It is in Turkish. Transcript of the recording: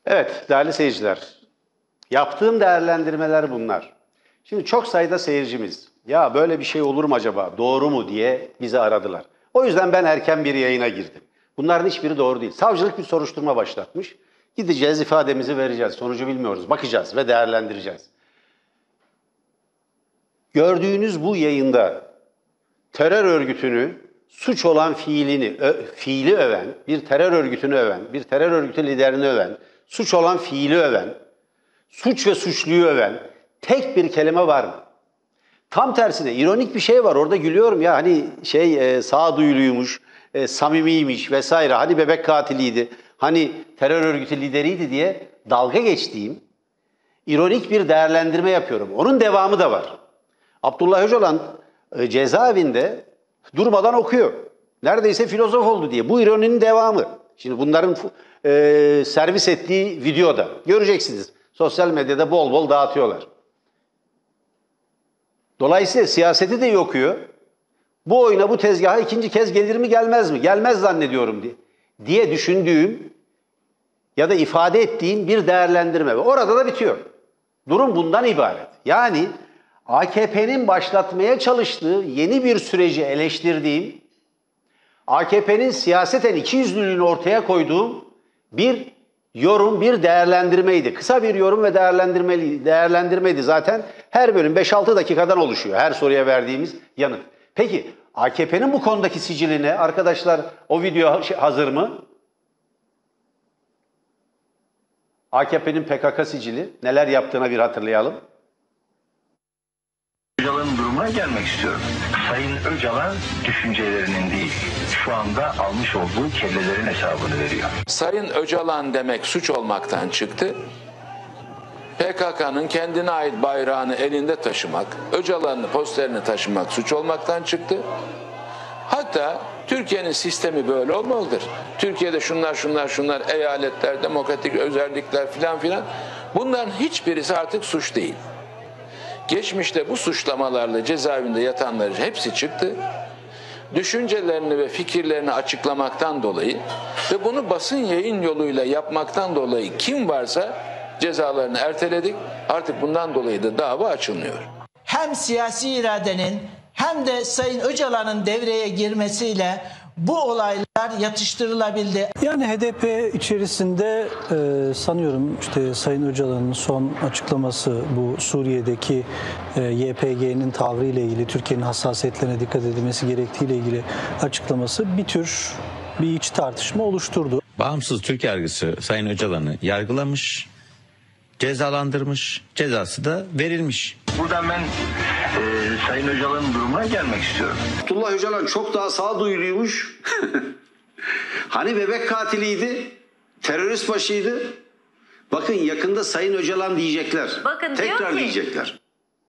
Evet değerli seyirciler, yaptığım değerlendirmeler bunlar. Şimdi çok sayıda seyircimiz ya böyle bir şey olur mu acaba, doğru mu diye bizi aradılar. O yüzden ben erken bir yayına girdim. Bunların hiçbiri doğru değil. Savcılık bir soruşturma başlatmış. Gideceğiz, ifademizi vereceğiz. Sonucu bilmiyoruz. Bakacağız ve değerlendireceğiz. Gördüğünüz bu yayında terör örgütünü, suç olan fiili öven, bir terör örgütünü öven, bir terör örgütü liderini öven, suç olan fiili öven, suç ve suçluyu öven tek bir kelime var mı? Tam tersine ironik bir şey var. Orada gülüyorum ya hani sağduyuluymuş, samimiymiş vesaire. Hani bebek katiliydi, hani terör örgütü lideriydi diye dalga geçtiğim ironik bir değerlendirme yapıyorum. Onun devamı da var. Abdullah Öcalan cezaevinde durmadan okuyor. Neredeyse filozof oldu diye. Bu ironinin devamı. Şimdi bunların servis ettiği videoda göreceksiniz. Sosyal medyada bol bol dağıtıyorlar. Dolayısıyla siyaseti de iyi okuyor. Bu oyuna, bu tezgaha ikinci kez gelir mi gelmez mi? Gelmez zannediyorum diye düşündüğüm ya da ifade ettiğim bir değerlendirme. Ve orada da bitiyor. Durum bundan ibaret. Yani AKP'nin başlatmaya çalıştığı yeni bir süreci eleştirdiğim, AKP'nin siyaseten ikiyüzlülüğünü ortaya koyduğum bir yorum, bir değerlendirmeydi. Kısa bir yorum ve değerlendirmeydi. Zaten her bölüm 5-6 dakikadan oluşuyor. Her soruya verdiğimiz yanıt. Peki AKP'nin bu konudaki siciline arkadaşlar o video hazır mı? AKP'nin PKK sicili neler yaptığına bir hatırlayalım. Öcalan'ın durumuna gelmek istiyorum. Sayın Öcalan düşüncelerinin değil, şu anda almış olduğu kellelerin hesabını veriyor. Sayın Öcalan demek suç olmaktan çıktı. PKK'nın kendine ait bayrağını elinde taşımak, Öcalan'ın posterini taşımak suç olmaktan çıktı. Hatta Türkiye'nin sistemi böyle olmalıdır. Türkiye'de şunlar eyaletler, demokratik özellikler filan bunların hiçbirisi artık suç değil. Geçmişte bu suçlamalarla cezaevinde yatanların hepsi çıktı. Düşüncelerini ve fikirlerini açıklamaktan dolayı ve bunu basın yayın yoluyla yapmaktan dolayı kim varsa cezalarını erteledik. Artık bundan dolayı da dava açılmıyor. Hem siyasi iradenin hem de Sayın Öcalan'ın devreye girmesiyle bu olaylar yatıştırılabildi. Yani HDP içerisinde sanıyorum işte Sayın Öcalan'ın son açıklaması bu Suriye'deki YPG'nin tavrıyla ilgili Türkiye'nin hassasiyetlerine dikkat edilmesi gerektiğiyle ilgili açıklaması bir iç tartışma oluşturdu. Bağımsız Türk yargısı Sayın Öcalan'ı yargılamış, cezalandırmış, cezası da verilmiş. Buradan ben Sayın Öcalan'ın durumuna gelmek istiyorum. Abdullah Öcalan çok daha sağduyuluymuş. Hani bebek katiliydi, terörist başıydı. Bakın yakında Sayın Öcalan diyecekler. Bakın tekrar diyor ki, diyecekler.